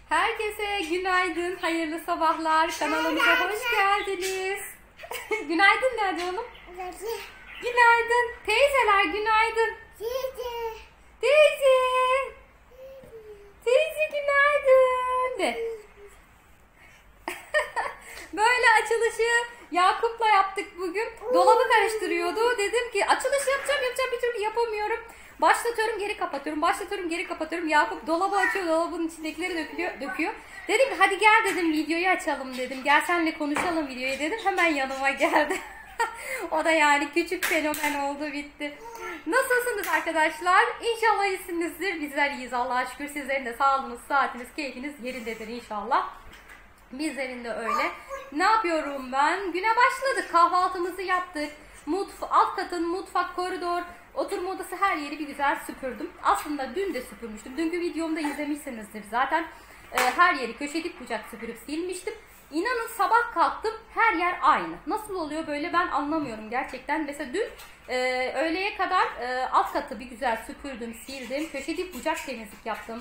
Herkese günaydın, hayırlı sabahlar. Kanalımıza hoş geldiniz. Günaydın nerede oğlum? Günaydın. Teyzeler günaydın. Teyze. Teyze günaydın de. Böyle açılışı Yakup'la yaptık bugün. Dolabı karıştırıyordu. Dedim ki açılış yapacağım bir türlü yapamıyorum. Başlatıyorum geri kapatıyorum. Başlatıyorum geri kapatıyorum. Yakup dolabı açıyor. Dolabın içindekileri döküyor. Dedim hadi gel dedim videoyu açalım dedim. Gel senle konuşalım videoyu dedim. Hemen yanıma geldi. O da yani küçük fenomen oldu bitti. Nasılsınız arkadaşlar? İnşallah iyisinizdir. Bizler iyiyiz Allah'a şükür. Sizlerin de sağlığınız, saatiniz, keyfiniz yerindedir inşallah. Bizlerin de öyle. Ne yapıyorum ben? Güne başladık. Kahvaltımızı yaptık. Alt katın mutfak, koridor, oturma odası her yeri bir güzel süpürdüm. Aslında dün de süpürmüştüm. Dünkü videomda izlemişsinizdir zaten. Her yeri köşelik bucak süpürüp silmiştim. İnanın sabah kalktım her yer aynı. Nasıl oluyor böyle ben anlamıyorum gerçekten. Mesela dün öğleye kadar alt katı bir güzel süpürdüm, sildim. Köşelik bucak temizlik yaptım.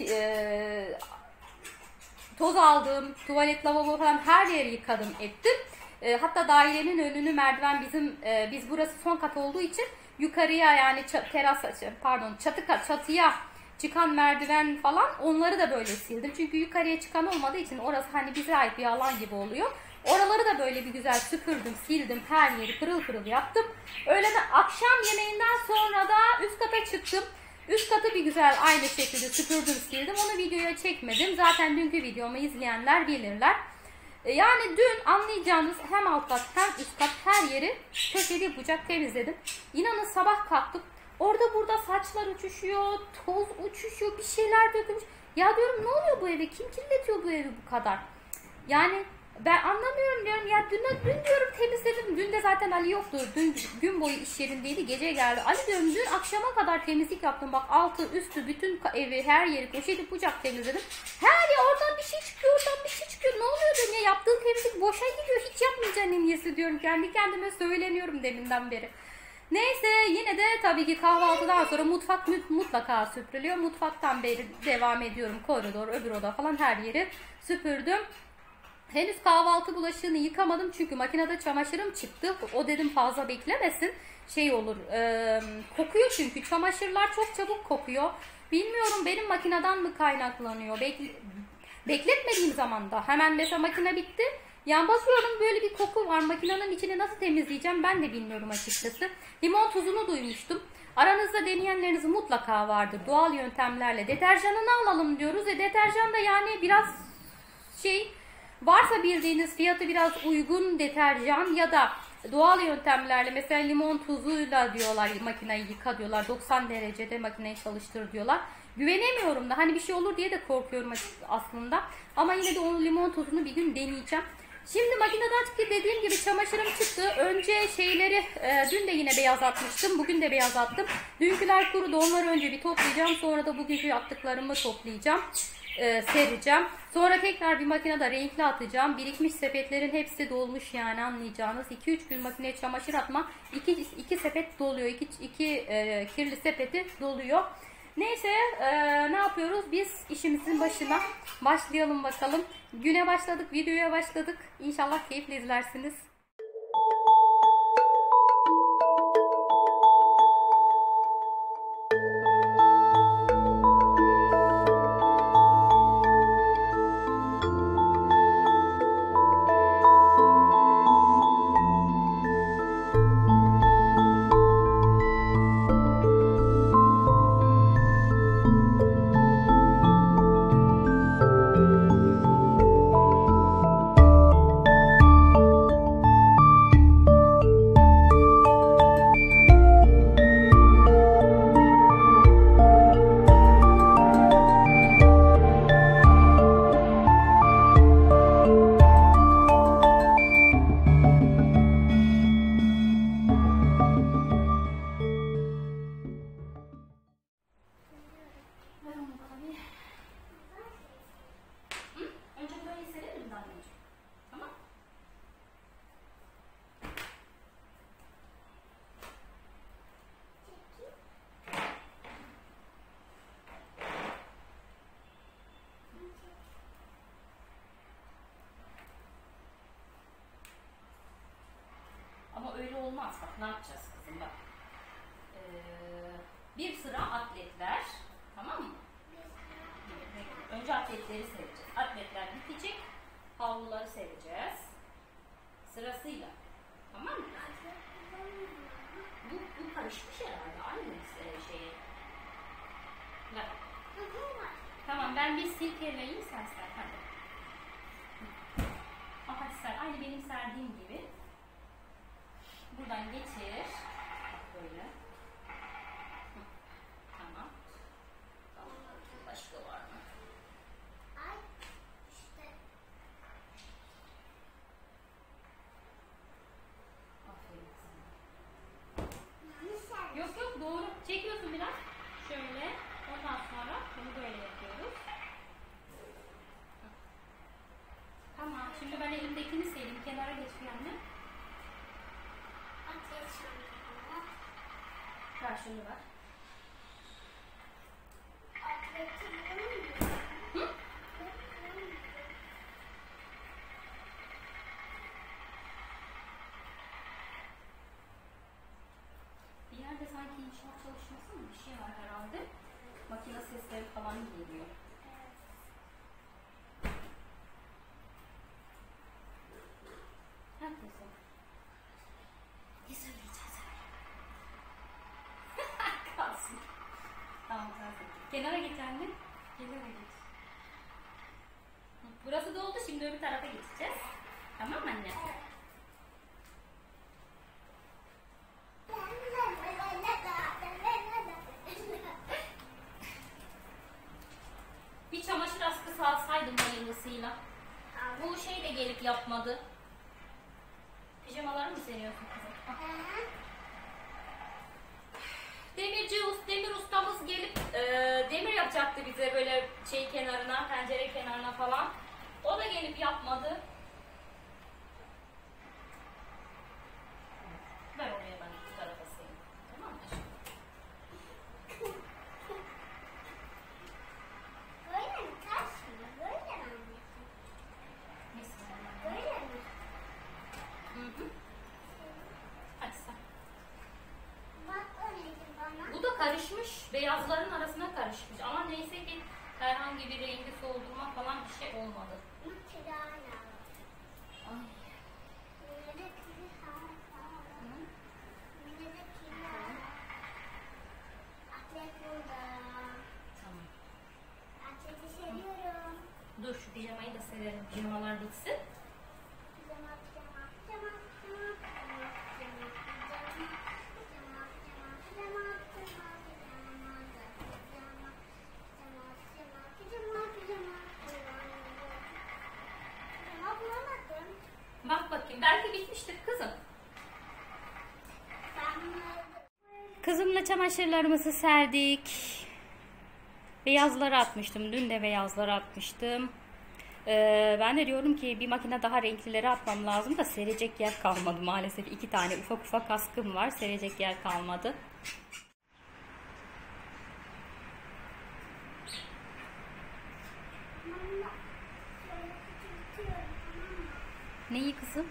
Toz aldım, tuvalet, lavabo falan her yeri yıkadım, ettim. Hatta dairenin önünü merdiven biz burası son kat olduğu için yukarıya yani çatıya çıkan merdiven falan onları da böyle sildim. Çünkü yukarıya çıkan olmadığı için orası hani bize ait bir alan gibi oluyor. Oraları da böyle bir güzel süpürdüm, sildim, her yeri pırıl pırıl yaptım. Akşam yemeğinden sonra da üst kata çıktım. Üst katı bir güzel aynı şekilde süpürdüm, sildim. Onu videoya çekmedim. Zaten dünkü videomu izleyenler bilirler. Yani dün anlayacağınız hem alt kat hem üst kat her yeri köşeli bucak temizledim. İnanın sabah kalktım. Orada burada saçlar uçuşuyor, toz uçuşuyor, bir şeyler dökülmüş. Ya diyorum ne oluyor bu eve? Kim kirletiyor bu evi bu kadar? Yani ben anlamıyorum diyorum. Ya dün diyorum temizledim. Dün de zaten Ali yoktu. Dün gün boyu iş yerindeydi. Gece geldi. Ali diyorum dün akşama kadar temizlik yaptım. Bak altı üstü bütün evi her yeri köşeli bucak temizledim. Her ya oradan bir şey çıkıyor, oradan bir şey çıkıyor. Ne oluyor diyorum ya, yaptığın temizlik boşa gidiyor. Hiç yapmayacağım emniyesi diyorum. Kendi kendime söyleniyorum deminden beri. Neyse yine de tabii ki kahvaltıdan sonra mutfak mutlaka süpürülüyor. Mutfaktan beri devam ediyorum. Koridor, öbür oda falan her yeri süpürdüm. Henüz kahvaltı bulaşığını yıkamadım çünkü makinede çamaşırım çıktı. O dedim fazla beklemesin. Şey olur, kokuyor çünkü çamaşırlar çok çabuk kokuyor. Bilmiyorum benim makineden mi kaynaklanıyor. Bekletmediğim zaman da hemen mesela makine bitti. Yani bakıyorum böyle bir koku var. Makinenin içini nasıl temizleyeceğim ben de bilmiyorum açıkçası. Limon tuzunu duymuştum. Aranızda deneyenleriniz mutlaka vardır. Doğal yöntemlerle deterjanını alalım diyoruz. Deterjan da yani biraz varsa bildiğiniz fiyatı biraz uygun deterjan ya da doğal yöntemlerle mesela limon tuzuyla diyorlar makineyi yıka diyorlar. 90 derecede makineyi çalıştır diyorlar. Güvenemiyorum da hani bir şey olur diye de korkuyorum aslında. Ama yine de onu limon tuzunu bir gün deneyeceğim. Şimdi makineden çıktı dediğim gibi çamaşırım çıktı. Önce dün de yine beyaz atmıştım. Bugün de beyaz attım. Dünküler kurudu. Onları önce bir toplayacağım. Sonra da bugünkü attıklarımı toplayacağım. Sereceğim. Sonra tekrar bir makinede renkli atacağım. Birikmiş sepetlerin hepsi dolmuş yani anlayacağınız. 2-3 gün makineye çamaşır atma. 2 sepet doluyor. 2 kirli sepeti doluyor. Neyse ne yapıyoruz? Biz işimizin başına başlayalım bakalım. Güne başladık, videoya başladık. İnşallah keyifle izlersiniz. Bir sıra atletler. Tamam mı? Önce atletleri sereceğiz. Atletler bitecek. Havluları sereceğiz. Sırasıyla. Tamam mı? Bu karışmış herhalde. Aynı şeye. Bak. Tamam, ben bir silkeleyeyim, sen ser. Hadi. Hadi ser. Aynı benim serdiğim gibi. Buradan geçir. Bak böyle. Tamam. Tamam. Başka var mı? Aferin sana. Yok yok, doğru. Çekiyorsun biraz. Şöyle. Ondan sonra bunu böyle yapıyoruz. Tamam. Şimdi ben elimdekini sereyim. Kenara geç bir anne. Ver şunu ver. Hı? Bir yerde sanki inşaat çalışması mı? Bir şey var herhalde. Makine sesleri falan geliyor. Ne kızım? Ne söyleyeceğiz? Kalsın. Tamam, kalsın. Kenara geç anne. Kenara geç. Burası doldu. Şimdi öbür tarafa geçeceğiz. Tamam mı anne? Bir çamaşır askısı alsaydım hayırlısıyla. Bu şey de gelip yapmadı. Pijamaları mı seriyorsun kızım? Demir ustamız gelip demir yapacaktı bize böyle şey kenarına, pencere kenarına falan. O da gelip yapmadı. Ver oraya, ben bu tarafa sereyim. Tamam mı? Böyle mi? Taş mı? Böyle mi? Böyle mi? Hı. Hadi sen. Bak anneciğim bana. Bu da karışmış. Beyazların arasına karışmış. Ama neyse ki herhangi bir rengi soldurma falan bir şey olmadı. Makarna. Ay. Böyle kıyha. Böyle kıyha. Atlet burada. Tamam. Atleti seviyorum. Dur, şu pijamayı da severim. Pijamalar bitsin. Pijama, pijama, pijama, pijama, pijama, pijama, pijama, pijama, pijama, pijama bulamadım. Bak bakayım, belki bitmiştir kızım. Kızımla çamaşırlarımızı serdik. Beyazları atmıştım. Dün de beyazları atmıştım. Ben de diyorum ki bir makine daha renklileri atmam lazım da serecek yer kalmadı maalesef. 2 tane ufak ufak askım var. Serecek yer kalmadı. Neyi kızım?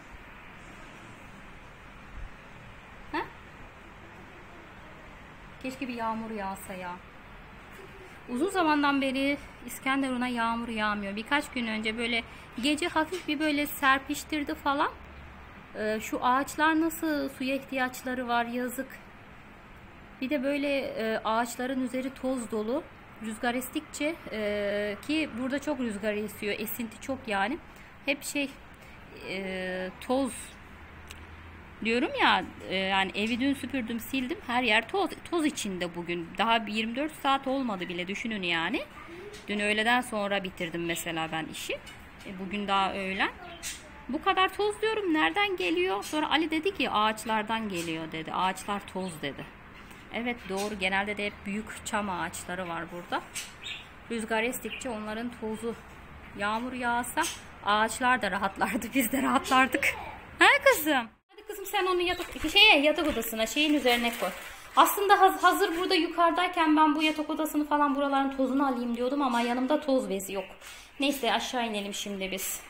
Ha? Keşke bir yağmur yağsa ya. Uzun zamandan beri İskenderun'a yağmur yağmıyor. Birkaç gün önce böyle gece hafif bir böyle serpiştirdi falan. Şu ağaçlar nasıl, suya ihtiyaçları var, yazık. Bir de böyle ağaçların üzeri toz dolu. Rüzgar estikçe ki burada çok rüzgar esiyor. Esinti çok yani. Hep şey toz diyorum ya, yani evi dün süpürdüm, sildim, her yer toz içinde bugün. Daha 24 saat olmadı bile, düşünün yani. Dün öğleden sonra bitirdim mesela ben işi. Bugün daha öğlen. Bu kadar toz diyorum, nereden geliyor? Sonra Ali dedi ki ağaçlardan geliyor dedi. Ağaçlar toz dedi. Evet doğru, genelde de hep büyük çam ağaçları var burada. Rüzgar estikçe onların tozu, yağmur yağsa ağaçlar da rahatlardı, biz de rahatlardık. Ha kızım? Hadi kızım sen onu yatak odasına, şeyin üzerine koy. Aslında hazır burada yukarıdayken ben bu yatak odasını falan buraların tozunu alayım diyordum ama yanımda toz bezi yok. Neyse aşağı inelim şimdi biz.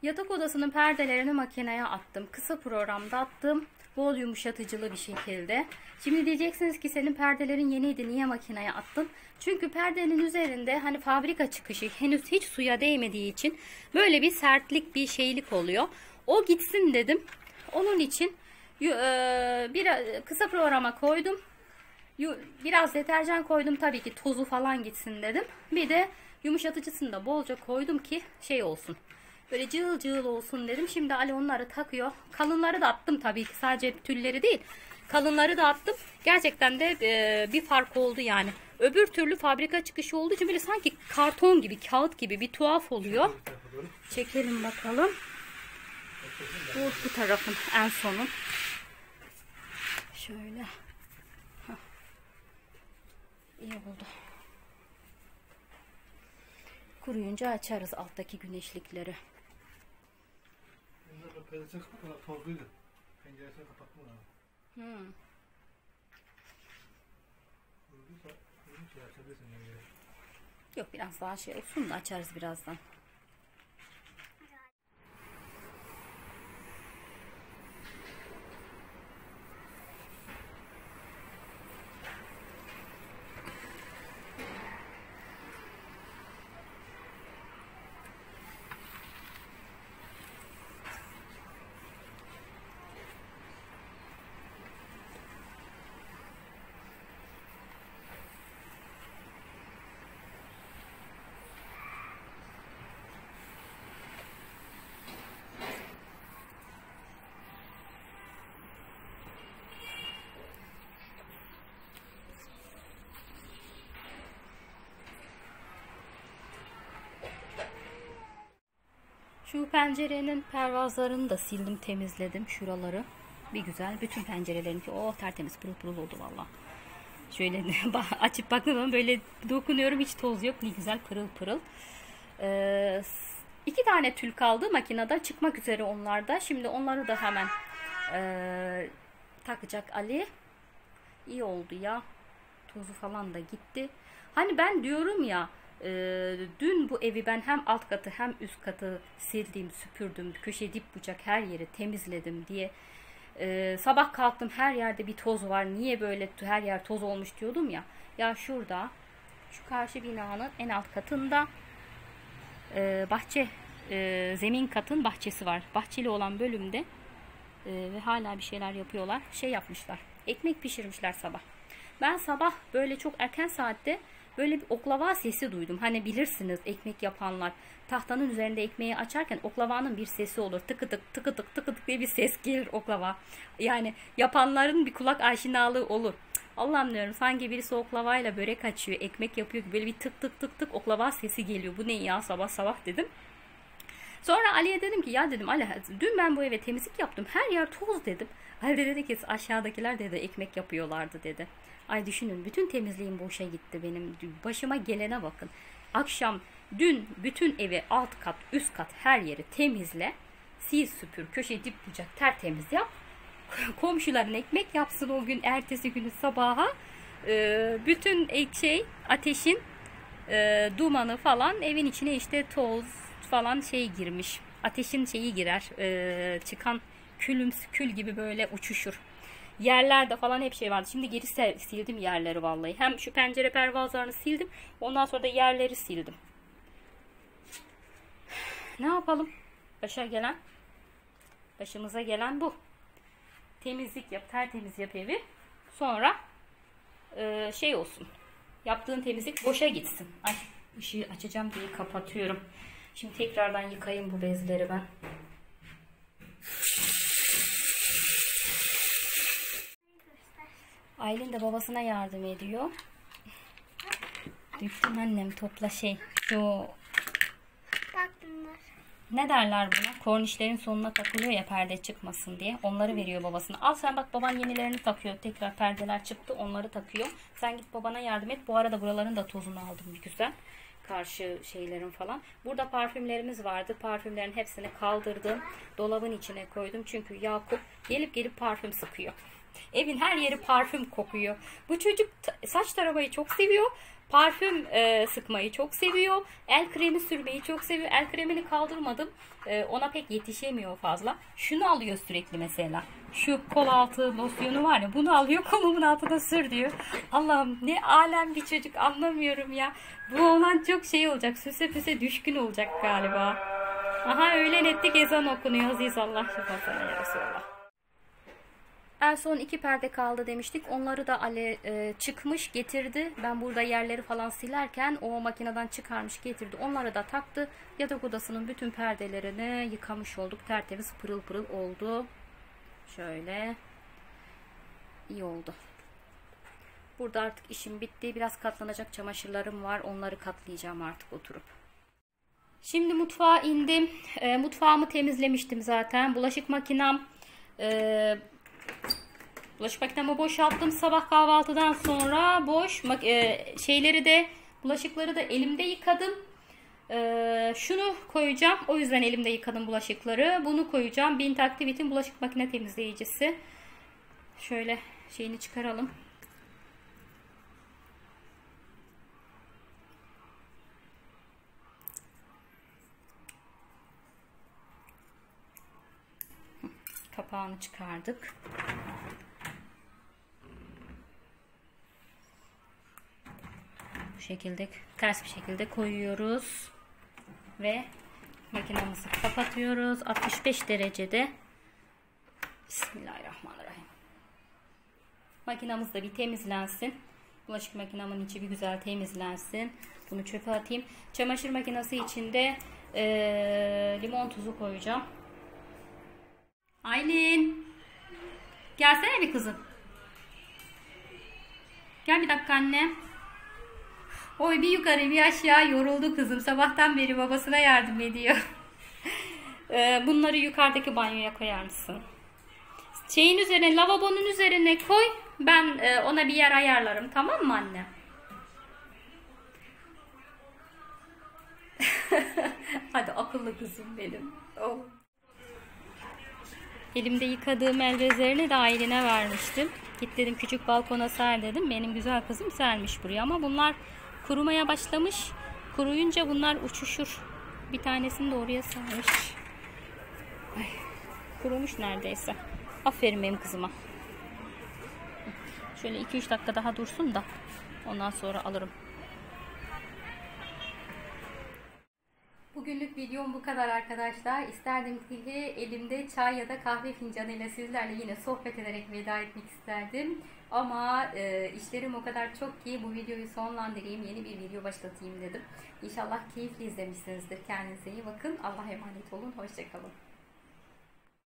Yatak odasının perdelerini makineye attım. Kısa programda attım. Bol yumuşatıcılı bir şekilde. Şimdi diyeceksiniz ki senin perdelerin yeniydi, niye makineye attın? Çünkü perdenin üzerinde hani fabrika çıkışı henüz hiç suya değmediği için böyle bir sertlik, bir şeylik oluyor. O gitsin dedim. Onun için bir kısa programa koydum. Biraz deterjan koydum, tabii ki tozu falan gitsin dedim. Bir de yumuşatıcısını da bolca koydum ki şey olsun. Böyle cığıl cığıl olsun dedim. Şimdi Ali onları takıyor. Kalınları da attım tabii ki. Sadece tülleri değil. Kalınları da attım. Gerçekten de bir fark oldu yani. Öbür türlü fabrika çıkışı olduğu için böyle sanki karton gibi, kağıt gibi bir tuhaf oluyor. Çekelim bakalım. Bu tarafın en sonu. Şöyle. Heh. İyi oldu. Kuruyunca açarız alttaki güneşlikleri. Penceresi tozluydu. Penceresini kapatma lazım. Yok, biraz daha şey olsun da açarız birazdan. Şu pencerenin pervazlarını da sildim, temizledim şuraları. Bir güzel. Bütün pencerelerinki tertemiz, pırıl pırıl oldu valla. Şöyle açıp baktığım zaman böyle dokunuyorum, hiç toz yok. Ne güzel pırıl pırıl. 2 tane tül kaldı makinede, çıkmak üzere onlar da. Şimdi onları da hemen takacak Ali. İyi oldu ya. Tozu falan da gitti. Hani ben diyorum ya, dün bu evi ben hem alt katı hem üst katı sildim, süpürdüm, köşe dip bucak her yeri temizledim diye. Sabah kalktım, her yerde bir toz var, niye böyle her yer toz olmuş diyordum ya. Ya şurada, şu karşı binanın en alt katında bahçe, zemin katın bahçesi var. Bahçeli olan bölümde ve hala bir şeyler yapıyorlar. Şey yapmışlar, ekmek pişirmişler sabah. Ben sabah böyle çok erken saatte böyle bir oklava sesi duydum. Hani bilirsiniz, ekmek yapanlar tahtanın üzerinde ekmeği açarken oklavanın bir sesi olur. Tıkı tık tıkı tık tıkı tık diye bir ses gelir oklava. Yani yapanların bir kulak aşinalığı olur. Allah'ım diyorum, sanki birisi oklavayla börek açıyor, ekmek yapıyor gibi böyle bir tık tık tık tık oklava sesi geliyor. Bu ne ya sabah sabah dedim. Sonra Ali'ye dedim ki, ya dedim Ali, dün ben bu eve temizlik yaptım, her yer toz dedim. Ali de dedi ki, aşağıdakiler dedi ekmek yapıyorlardı dedi. Ay düşünün, bütün temizliğim boşa gitti benim. Başıma gelene bakın. Akşam dün bütün evi alt kat üst kat her yeri temizle. Sil süpür, köşe dip bucak tertemiz yap. Komşuların ekmek yapsın o gün, ertesi günü sabaha. Bütün ateşin dumanı falan evin içine, işte toz falan şey girmiş. Ateşin şeyi girer. Çıkan kül gibi böyle uçuşur. Yerlerde falan hep şey vardı. Şimdi geri sildim yerleri vallahi. Hem şu pencere pervazlarını sildim. Ondan sonra da yerleri sildim. Ne yapalım? Başımıza gelen bu. Temizlik yap, tertemiz yap evi. Sonra şey olsun. Yaptığın temizlik boşa gitsin. Ay, ışığı açacağım diye kapatıyorum. Şimdi tekrardan yıkayayım bu bezleri ben. Aylin de babasına yardım ediyor. Döktüm annem, topla şu Bak bunlar. ne derler buna? Kornişlerin sonuna takılıyor ya, perde çıkmasın diye. Onları veriyor babasına. Al sen bak, baban yenilerini takıyor. Tekrar perdeler çıktı, onları takıyor. Sen git babana yardım et. Bu arada buraların da tozunu aldım bir güzel. Karşı şeylerin falan. Burada parfümlerimiz vardı. Parfümlerin hepsini kaldırdım. Dolabın içine koydum. Çünkü Yakup gelip parfüm sıkıyor. Evin her yeri parfüm kokuyor. Bu çocuk saç taramayı çok seviyor. Parfüm sıkmayı çok seviyor. El kremi sürmeyi çok seviyor. El kremini kaldırmadım. Ona pek yetişemiyor fazla. Şunu alıyor sürekli mesela. Şu kol altı losyonu var ya, bunu alıyor, kolumun altına sür diyor. Allah'ım ne alem bir çocuk, anlamıyorum ya. Bu olan çok şey olacak. Süse püse düşkün olacak galiba. Aha, öğlen ettik, ezan okunuyor. Aziz Allah şifasına ya Resulallah. En son 2 perde kaldı demiştik. Onları da Ali çıkmış getirdi. Ben burada yerleri falan silerken o makineden çıkarmış getirdi. Onları da taktı. Yatak odasının bütün perdelerini yıkamış olduk. Tertemiz pırıl pırıl oldu. Şöyle. İyi oldu. Burada artık işim bitti. Biraz katlanacak çamaşırlarım var. Onları katlayacağım artık oturup. Şimdi mutfağa indim. Mutfağımı temizlemiştim zaten. Bulaşık makinam bulaşık makinemi boşalttım sabah kahvaltıdan sonra. Şeyleri de, bulaşıkları da elimde yıkadım. Şunu koyacağım. O yüzden elimde yıkadım bulaşıkları. Bunu koyacağım. Bint Activity'nin bulaşık makine temizleyicisi. Şöyle şeyini çıkaralım. Kapağını çıkardık. Bu şekilde ters bir şekilde koyuyoruz ve makinamızı kapatıyoruz 65 derecede. Bismillahirrahmanirrahim. Makinamız da bir temizlensin. Bulaşık makinamın içi bir güzel temizlensin. Bunu çöpe atayım. Çamaşır makinesi içinde limon tuzu koyacağım. Aylin, gelsene bir kızım. Gel bir dakika anne. Oy, bir yukarı bir aşağı yoruldu kızım. Sabahtan beri babasına yardım ediyor. Bunları yukarıdaki banyoya koyar mısın? Şeyin üzerine, lavabonun üzerine koy. Ben ona bir yer ayarlarım, tamam mı anne? Hadi akıllı kızım benim. Oh. Elimde yıkadığım el bezlerini de Aylin'e vermiştim. Git dedim, küçük balkona ser dedim. Benim güzel kızım sermiş buraya ama bunlar kurumaya başlamış. Kuruyunca bunlar uçuşur. Bir tanesini de oraya sermiş. Ay, kurumuş neredeyse. Aferin benim kızıma. Şöyle 2-3 dakika daha dursun da ondan sonra alırım. Bugünlük videom bu kadar arkadaşlar. İsterdim ki elimde çay ya da kahve fincanıyla sizlerle yine sohbet ederek veda etmek isterdim. Ama işlerim o kadar çok ki bu videoyu sonlandırayım, yeni bir video başlatayım dedim. İnşallah keyifli izlemişsinizdir. Kendinize iyi bakın. Allah'a emanet olun. Hoşça kalın.